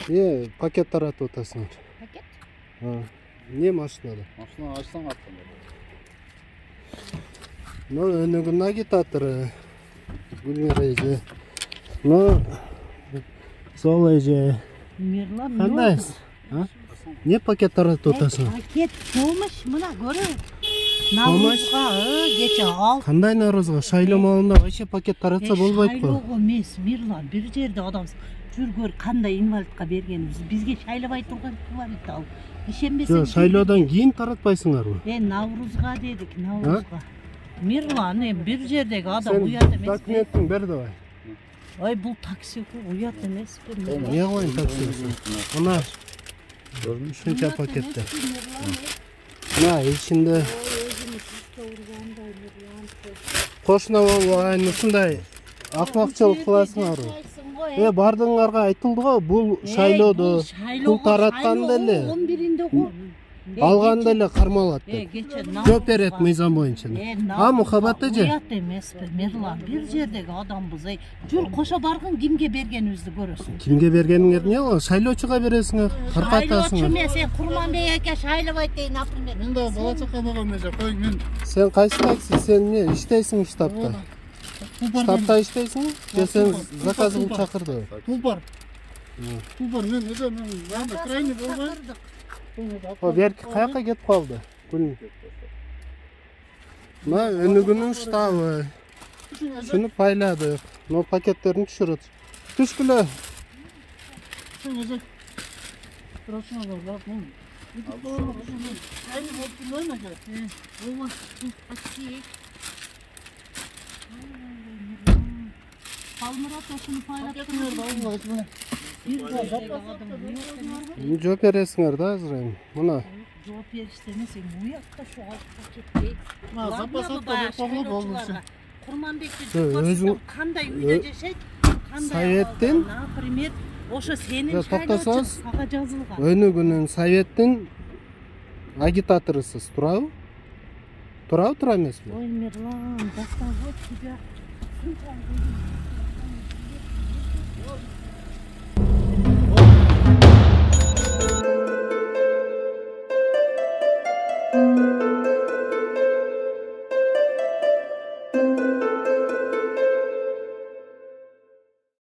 Пакет таратып атасың. Пакет? Не машинада? Машина ачсаң аттан. Өнігін агитаторы. Гүлмира эже. Сол эже. Мирлан, Қандайсыз? Не пакет таратып атасың? Пакет помощь, мына көріп. Наурызға, кече ал. Қандай Наурызға? Шайлоо малында вообще пакет таратса болбойт го. Шайлоого эмес, Мирлан, бир жерде адам жүр көр кандай инвалидка бергенибиз. Бизге шайлабай турган инвалид ал. Ишенбесең. Жок, шайлоодон кийин таратпайсыңарбы? Наурызга дедик, Наурызга. Мирлан, бир жердеги адам уят эмес. Документин бер давай. Ой, бул такси уят эмес. Не коyun таксиси? Мына ушунча пакетте. Мына ичинде кошуна болбоган ушундай акмакчылык кыласыңарбы? Бардыңарга айтылды го, бул шайлоодо пул таратканда эле, 11-inde го. алганда эле кармалат деп. Жооп берет мыйзам боюнча. Мухаббат эже. Уят эмес, Мирлан, бир жердеги адамбыз. Жүр кошо баргын кимге бергенибизди көрөсүң. Кимге бергениңер эмне ал? Шайлоочуга бересиңер, таркатасыңар. Шайлоочу эмес, Курманбек аке шайлабайт дейт, например. Мен да бала чака болгон эже, кой мен. Сен кайсы такси? Сен эмне иштейсиң штабта? Штабта иштейсиң? Же сен заказ кылып чакырды? Тулпар. Тулпар мен эже мен крайний болгон. Берки каяка кетип калды? Мына өнүгүнүн штабы. Шуну пайладык. Но пакеттерин түшүрөт. Түшкүлө. Жооп бересиңер да азыр эми. Мына. Жооп беришти эмес, уякта şu пакетте. Запас берип койгон болду. Курманбекти өзүң кандай үйдө жашайт? Советтин, например, ошо сенин токтосоңуз, ага жазылган. Өнүгүнүн советтин агитаторысыз, турабы? Тура эмеспи? Ой, Мирлан, доставать тебя.